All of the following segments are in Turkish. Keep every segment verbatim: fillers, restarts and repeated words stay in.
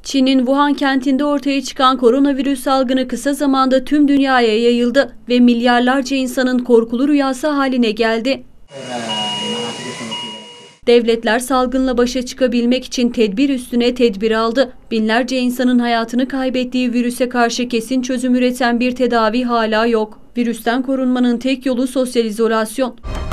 Çin'in Wuhan kentinde ortaya çıkan koronavirüs salgını kısa zamanda tüm dünyaya yayıldı ve milyarlarca insanın korkulu rüyası haline geldi. Devletler salgınla başa çıkabilmek için tedbir üstüne tedbir aldı. Binlerce insanın hayatını kaybettiği virüse karşı kesin çözüm üreten bir tedavi hala yok. Virüsten korunmanın tek yolu sosyal izolasyon.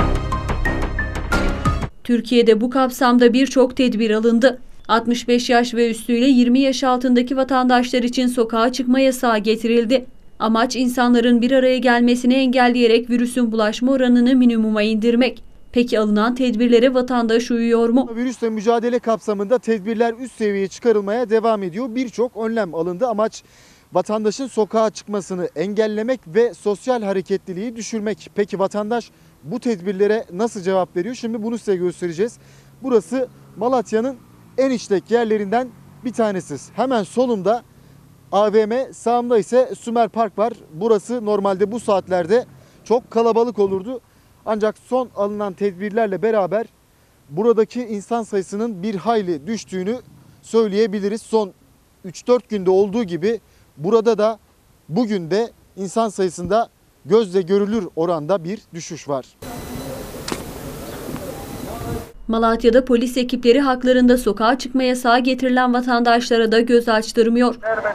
Türkiye'de bu kapsamda birçok tedbir alındı. altmış beş yaş ve üstüyle yirmi yaş altındaki vatandaşlar için sokağa çıkma yasağı getirildi. Amaç insanların bir araya gelmesini engelleyerek virüsün bulaşma oranını minimuma indirmek. Peki alınan tedbirlere vatandaş uyuyor mu? Virüsle mücadele kapsamında tedbirler üst seviyeye çıkarılmaya devam ediyor. Birçok önlem alındı. Amaç vatandaşın sokağa çıkmasını engellemek ve sosyal hareketliliği düşürmek. Peki vatandaş bu tedbirlere nasıl cevap veriyor? Şimdi bunu size göstereceğiz. Burası Malatya'nın en işlek yerlerinden bir tanesi. Hemen solumda A V M, sağımda ise Sümer Park var. Burası normalde bu saatlerde çok kalabalık olurdu. Ancak son alınan tedbirlerle beraber buradaki insan sayısının bir hayli düştüğünü söyleyebiliriz. Son üç dört günde olduğu gibi burada da bugün de insan sayısında gözle görülür oranda bir düşüş var. Malatya'da polis ekipleri haklarında sokağa çıkma yasağı getirilen vatandaşlara da göz açtırmıyor.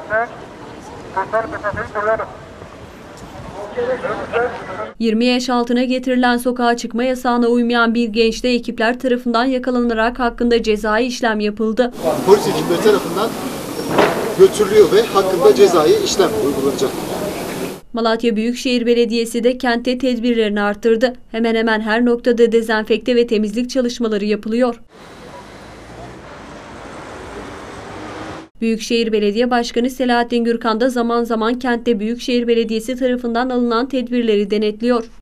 yirmi yaş altına getirilen sokağa çıkma yasağına uymayan bir genç de ekipler tarafından yakalanarak hakkında cezai işlem yapıldı. Polis ekipleri tarafından götürülüyor ve hakkında cezai işlem uygulanacak. Malatya Büyükşehir Belediyesi de kentte tedbirlerini arttırdı. Hemen hemen her noktada dezenfekte ve temizlik çalışmaları yapılıyor. Büyükşehir Belediye Başkanı Selahattin Gürkan da zaman zaman kentte Büyükşehir Belediyesi tarafından alınan tedbirleri denetliyor.